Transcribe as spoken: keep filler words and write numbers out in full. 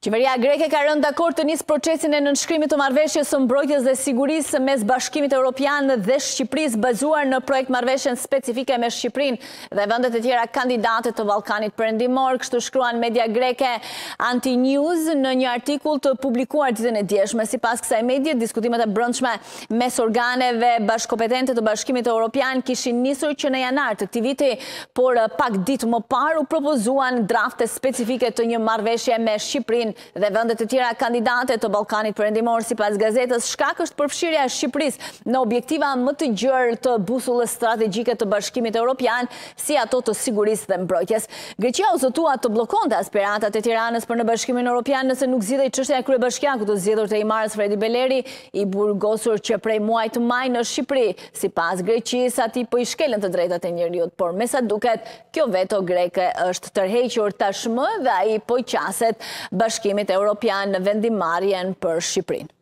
Qeveria greke ka rënë dakord të nisë procesin e nënshkrimit të marrëveshjes së mbrojtjes dhe sigurisë mes Bashkimit Evropian dhe Shqipërisë bazuar në projekt marrëveshjen specifike me Shqipërinë dhe vendet e tjera kandidate të Ballkanit Perëndimor, kështu shkruan media greke Anti-News në një artikull të publikuar ditën e djeshme. Sipas kësaj medie, diskutimet e brendshme mes organeve bashkëkompetente të Bashkimit Evropian kishin nisur që në janar të këtij viti, por pak ditë më parë u propozuan drafte specifike të një marrëveshje me Shqipërinë dhe vendet e tjera kandidate të Ballkanit Perëndimor. Sipas gazetës, shkak është përfshirja e Shqipërisë në objektiva më të gjerë të busullës strategjike të Bashkimit Evropian, si ato të sigurisë dhe mbrojtjes. Greqia u zotua të bllokonte aspiratat e Tiranës për në Bashkimin Evropian nëse nuk zgjidhej çështja e kryebashkiakut të zgjedhur të Imarës Fredi Beleri, i burgosur që prej muajit të maj në Shqipëri. Sipas Greqisë, atij po i shkelen të drejtat e njerëzit, por me sa duket, kjo veto greke është tërhequr tashmë dhe ai po i qaset Bashkimit Evropian në vendimarrjen për Shqipërinë.